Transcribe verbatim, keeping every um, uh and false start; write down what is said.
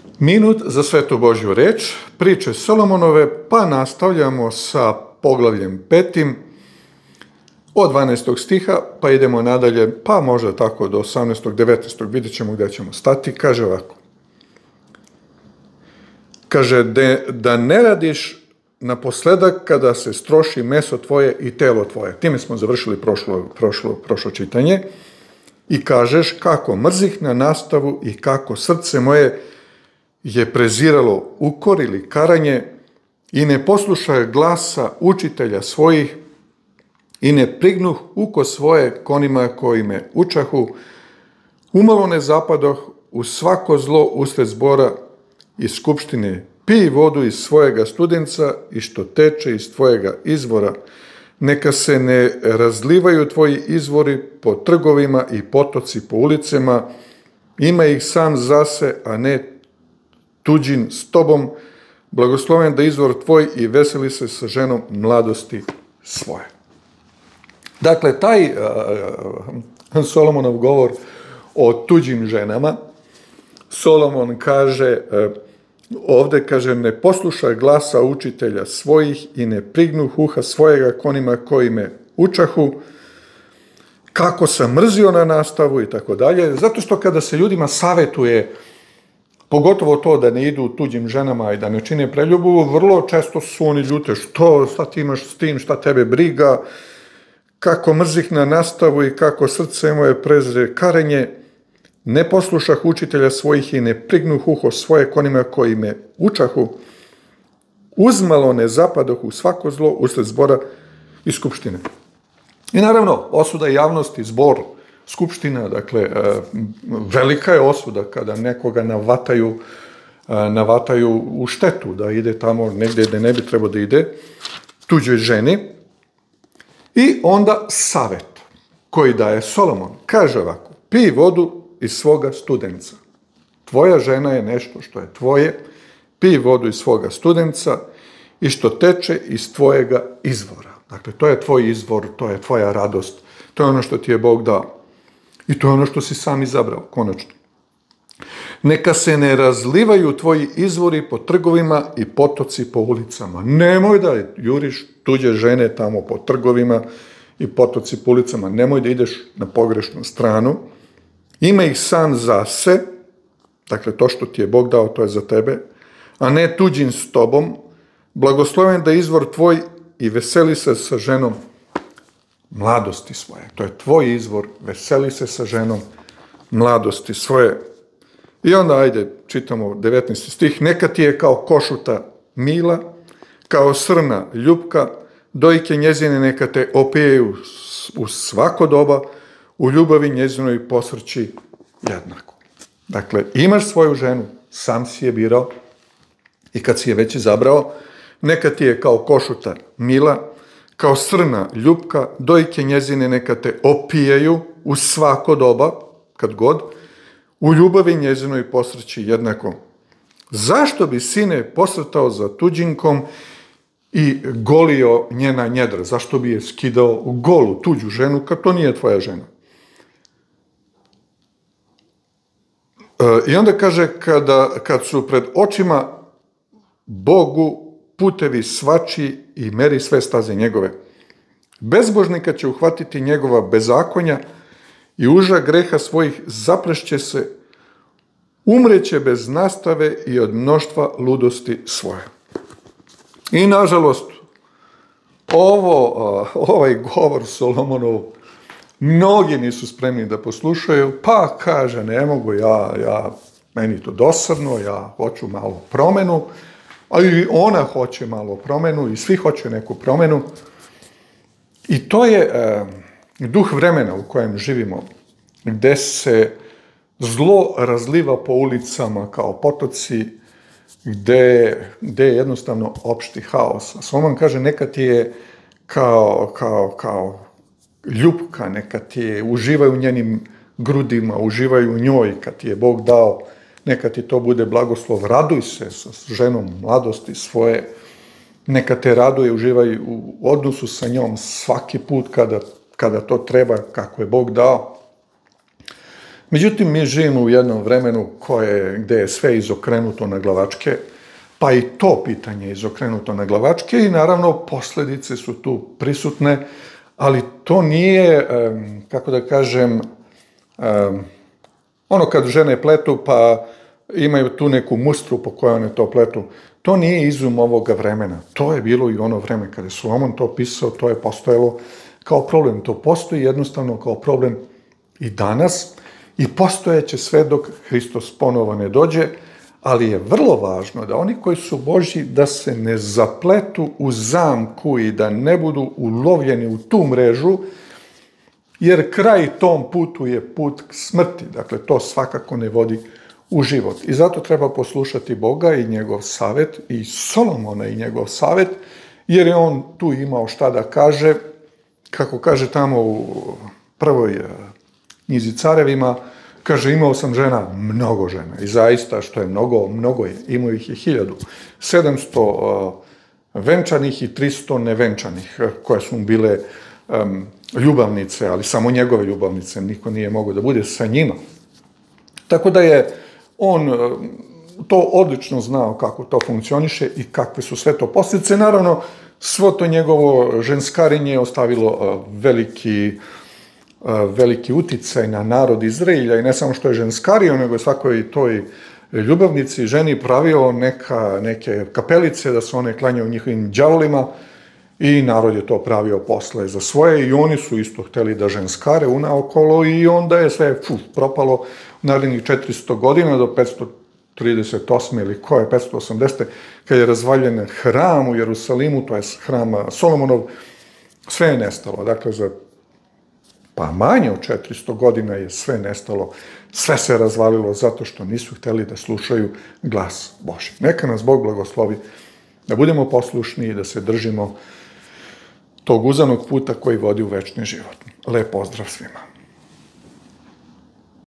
Minut za Svetu Božju reč, priče Solomonove, pa nastavljamo sa poglavljem petim od dvanaestog stiha, pa idemo nadalje, pa možda tako do osamnaestog, devetnaestog, vidjet ćemo gdje ćemo stati. Kaže ovako. Kaže, de, da ne radiš naposledak kada se stroši meso tvoje i telo tvoje. Time smo završili prošlo, prošlo, prošlo čitanje. I kažeš kako mrzih na nastavu i kako srce moje je preziralo ukor ili karanje i ne poslušaj glasa učitelja svojih i ne prignuh uko svoje konima koji me učahu, umalo ne zapadoh u svako zlo usred zbora i skupštine, pij vodu iz svojega studenca i što teče iz tvojega izvora, neka se ne razlivaju tvoji izvori po trgovima i potoci po ulicama, ima ih sam zase, a ne tuđin s tobom, blagosloven da izvor tvoj i veseli se sa ženom mladosti svoje. Dakle, taj uh, Solomonov govor o tuđim ženama, Solomon kaže, uh, ovdje kaže, ne poslušaj glasa učitelja svojih i ne prignu uha svojega konima koji me učahu, kako sam mrzio na nastavu i tako dalje, zato što kada se ljudima savjetuje, pogotovo to da ne idu tuđim ženama i da ne čine preljubu, vrlo često su oni ljute, što, šta ti imaš s tim, šta tebe briga, kako mrzih na nastavu i kako srce moje prezire karenje, ne poslušah učitelja svojih i ne prignuh uho svoje konima koji me učahu, uzmalo ne zapadoh u svako zlo usred zbora i skupštine. I naravno, osuda javnosti, zbor, skupština, dakle, velika je osuda kada nekoga navataju, navataju u štetu, da ide tamo negdje gdje ne bi trebao da ide, tuđoj ženi. I onda savjet koji daje Solomon. Kaže ovako, pij vodu iz svoga studenca. Tvoja žena je nešto što je tvoje, pij vodu iz svoga studenca i što teče iz tvojega izvora. Dakle, to je tvoj izvor, to je tvoja radost, to je ono što ti je Bog dao. I to je ono što si sam izabrao, konačno. Neka se ne razlivaju tvoji izvori po trgovima i potoci po ulicama. Nemoj da juriš tuđe žene tamo po trgovima i potoci po ulicama. Nemoj da ideš na pogrešnu stranu. Ima ih sam za se, dakle to što ti je Bog dao, to je za tebe, a ne tuđin s tobom. Blagosloven da izvor tvoj i veseli se sa ženom mladosti svoje. To je tvoj izvor, veseli se sa ženom mladosti svoje. I onda, ajde, čitamo devetnaesti stih, neka ti je kao košuta mila, kao srna ljupka, dojke njezine neka te opijaju u svako doba, u ljubavi njezinoj posrći jednako. Dakle, imaš svoju ženu, sam si je birao i kad si je već izabrao, neka ti je kao košuta mila, kao srna ljupka, dojke njezine neka te opijaju u svako doba, kad god, u ljubavi njezinoj posrći jednako. Zašto bi sine posrtao za tuđinkom i golio njena njedra? Zašto bi je skidao golu, tuđu ženu, kad to nije tvoja žena? I onda kaže, kada, kad su pred očima Bogu putevi svači i meri sve staze njegove. Bezbožnika će uhvatiti njegova bezakonja i uža greha svojih zaplešće se, umreće bez nastave i od mnoštva ludosti svoje. I nažalost, ovo, ovaj govor Solomonov mnogi nisu spremni da poslušaju, pa kaže, ne mogu, ja, ja, meni to dosadno, ja hoću malo promenu, a i ona hoće malo promenu i svi hoće neku promenu. I to je e, duh vremena u kojem živimo, gde se zlo razliva po ulicama kao potoci, gde, gde je jednostavno opšti haos. A Solomon kaže, neka ti je kao, kao, kao ljupka, neka ti je, uživaju u njenim grudima, uživaju u njoj, kad ti je Bog dao, neka ti to bude blagoslov, raduj se sa ženom mladosti svoje, neka te raduje, uživaj u odnosu sa njom svaki put kada, kada to treba, kako je Bog dao. Međutim, mi živimo u jednom vremenu koje, gde je sve izokrenuto na glavačke, pa i to pitanje je izokrenuto na glavačke i naravno posljedice su tu prisutne, ali to nije, kako da kažem, ono kad žene pletu pa imaju tu neku mustru po kojoj one to pletu, to nije izum ovoga vremena. To je bilo i ono vreme kada je Solomon to pisao, to je postojalo kao problem. To postoji jednostavno kao problem i danas i postojeće sve dok Hristos ponovo ne dođe, ali je vrlo važno da oni koji su Božji da se ne zapletu u zamku i da ne budu ulovljeni u tu mrežu, jer kraj tom putu je put k smrti. Dakle, to svakako ne vodi u život. I zato treba poslušati Boga i njegov savjet, i Solomona i njegov savjet, jer je on tu imao šta da kaže, kako kaže tamo u prvoj knjizi Carevima, kaže, imao sam žena, mnogo žena. I zaista, što je mnogo, mnogo je. Imao ih je hiljadu. sedamsto venčanih i tristo nevenčanih, koje su bile um, ljubavnice, ali samo njegove ljubavnice. Niko nije mogao da bude sa njima. Tako da je on to odlično znao kako to funkcioniše i kakve su sve to posljedice. Naravno, svo to njegovo ženskarinje ostavilo veliki veliki uticaj na narod Izraelja i ne samo što je ženskario, nego je svakoj toj ljubavnici ženi pravio neka, neke kapelice da se one klanjaju njihovim đavolima i narod je to pravio posle za svoje i oni su isto hteli da ženskare unaokolo i onda je sve fuf, propalo u narednih četiristo godina do petsto trideset osme ili ko je petsto osamdesete kad je razvaljen hram u Jerusalimu, to je hram Solomonov, sve je nestalo. Dakle, za pa manje od četiristo godina je sve nestalo, sve se razvalilo zato što nisu hteli da slušaju glas Božji. Neka nas Bog blagoslovi da budemo poslušni i da se držimo tog uzanog puta koji vodi u večni život. Lep pozdrav svima.